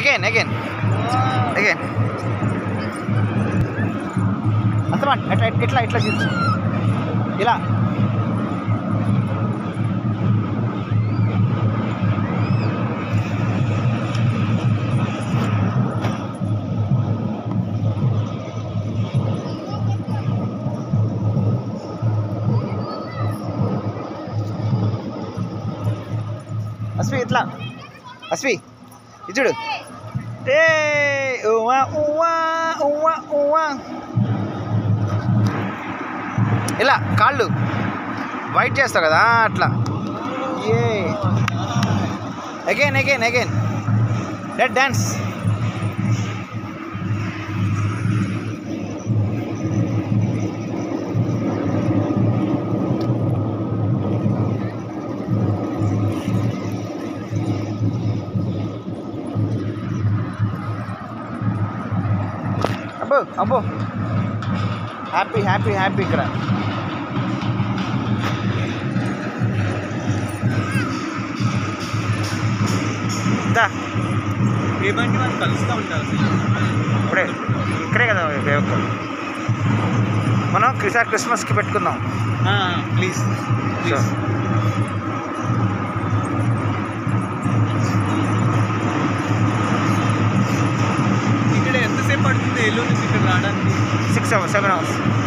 again అర్థమా ఇట్లా చూసి ఇలా అశ్వి ఇట్లా అశ్వి ఇచ్చుడు ఏ ఉవా ఉవా ఉవా ఉవా ఇలా కాళ్ళు వైట్ చేస్తావు కదా అట్లా ఏ అగైన్ లెట్ డాన్స్ అబ్బో హ్యాపీ ఇక్కడ ఏమంటే వాళ్ళు కలుస్తూ ఉంటారు ఇక్కడే కదా మనం క్రిస్మస్కి పెట్టుకుందాం ప్లీజ్ ఇక్కడ ఎంతసేపు పడుతుంది ఏలూరు నుంచి ఇక్కడ రావడానికి 6 hours 7 hours